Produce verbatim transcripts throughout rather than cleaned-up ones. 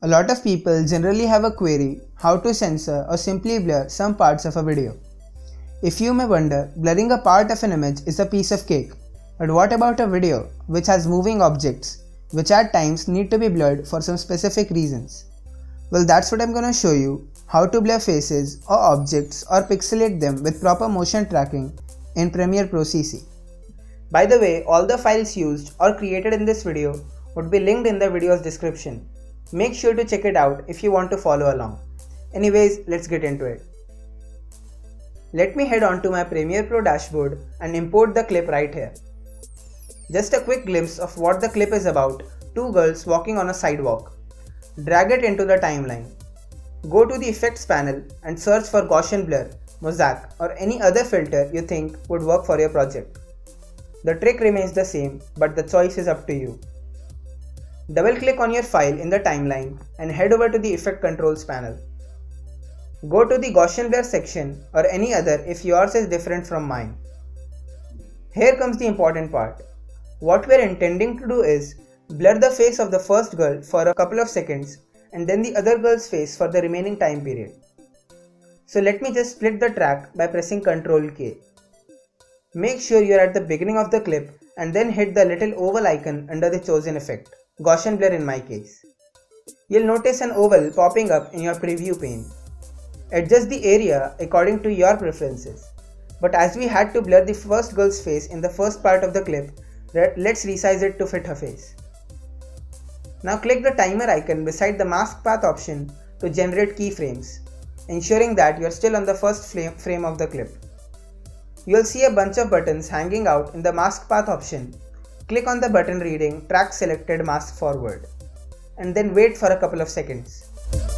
A lot of people generally have a query how to censor or simply blur some parts of a video. If you may wonder, blurring a part of an image is a piece of cake. But what about a video which has moving objects, which at times need to be blurred for some specific reasons? Well, that's what I'm going to show you, how to blur faces or objects or pixelate them with proper motion tracking in Premiere Pro C C. By the way, all the files used or created in this video would be linked in the video's description. Make sure to check it out if you want to follow along. Anyways, let's get into it. Let me head on to my Premiere Pro dashboard and import the clip right here. Just a quick glimpse of what the clip is about: two girls walking on a sidewalk. Drag it into the timeline. Go to the effects panel and search for Gaussian blur, mosaic or any other filter you think would work for your project. The trick remains the same, but the choice is up to you. Double click on your file in the timeline and head over to the effect controls panel. Go to the Gaussian blur section or any other if yours is different from mine. Here comes the important part. What we are intending to do is blur the face of the first girl for a couple of seconds and then the other girl's face for the remaining time period. So let me just split the track by pressing control K. Make sure you are at the beginning of the clip and then hit the little oval icon under the chosen effect, Gaussian blur in my case. You'll notice an oval popping up in your preview pane. Adjust the area according to your preferences. But as we had to blur the first girl's face in the first part of the clip, let's resize it to fit her face. Now click the timer icon beside the mask path option to generate keyframes, ensuring that you are still on the first frame of the clip. You will see a bunch of buttons hanging out in the mask path option. Click on the button reading track selected mask forward and then wait for a couple of seconds.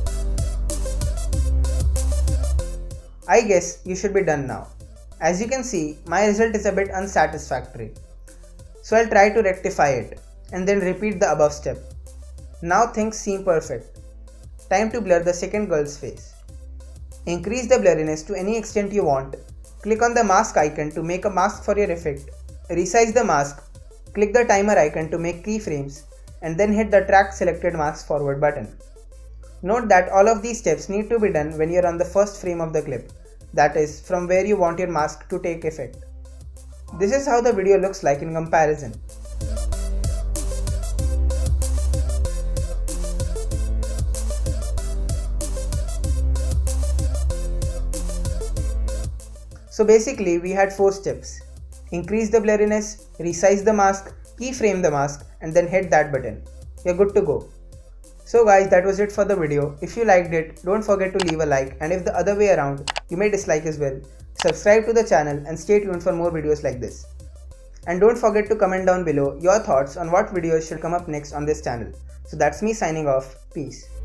I guess you should be done now. As you can see, my result is a bit unsatisfactory. So I'll try to rectify it and then repeat the above step. Now things seem perfect. Time to blur the second girl's face. Increase the blurriness to any extent you want. Click on the mask icon to make a mask for your effect. Resize the mask. Click the timer icon to make keyframes and then hit the track selected mask forward button. Note that all of these steps need to be done when you're on the first frame of the clip, that is, from where you want your mask to take effect. This is how the video looks like in comparison. So basically we had four steps. Increase the blurriness, resize the mask, keyframe the mask and then hit that button. You're good to go. So guys, that was it for the video. If you liked it, don't forget to leave a like, and if the other way around, you may dislike as well. Subscribe to the channel and stay tuned for more videos like this. And don't forget to comment down below your thoughts on what videos should come up next on this channel. So that's me signing off. Peace.